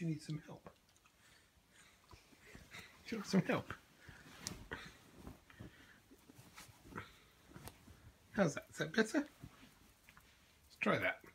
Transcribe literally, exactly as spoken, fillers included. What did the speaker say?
you need some help. Do you want some help? How's that? Is that better? Let's try that.